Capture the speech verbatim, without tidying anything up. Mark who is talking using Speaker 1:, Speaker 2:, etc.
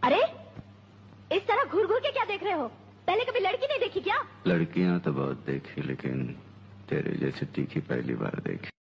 Speaker 1: अरे इस तरह घूर घूर के क्या देख रहे हो? पहले कभी लड़की नहीं देखी क्या?
Speaker 2: लड़कियां तो बहुत देखी, लेकिन तेरे जैसे तीखी पहली बार देखी।